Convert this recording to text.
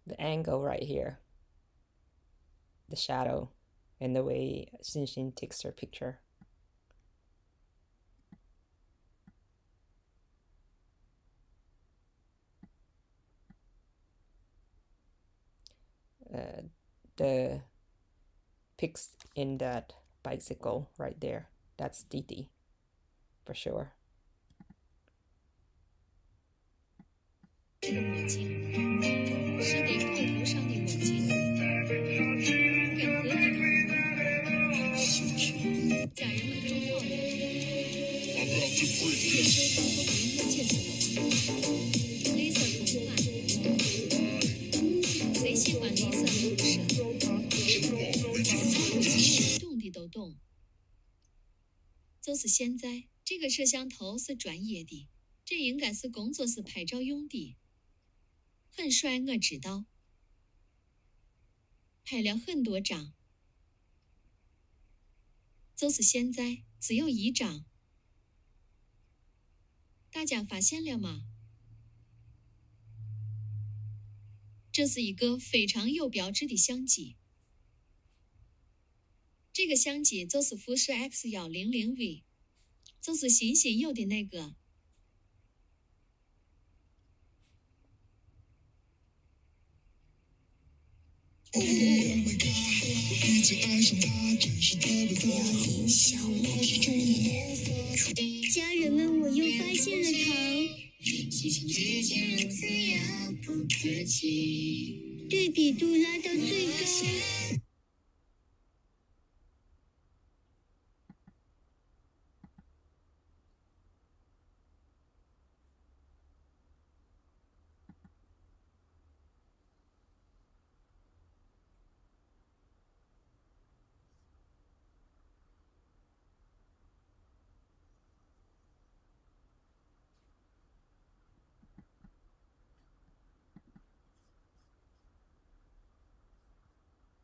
the angle right here, the shadow, and the way Xinxin takes her picture. The pics in that bicycle right there, that's Didi for sure. 这个墨镜是得扣头上的墨镜，跟和你的无关。家人们说好了，这首当作明墨镜色，绿色童话，谁喜欢绿色的不舍？动的都动。就是现在，这个摄像头是专业的，这应该是工作室拍照用的。 很帅，我知道，拍了很多张，就是现在只有1张，大家发现了吗？这是一个非常有标志的相机，这个相机就是富士 X100V， 就是新有的那个。 Oh my god， 已经爱上他，真是特别特别小猫是中年。 家人们，我又发现了糖。对比度拉到最高。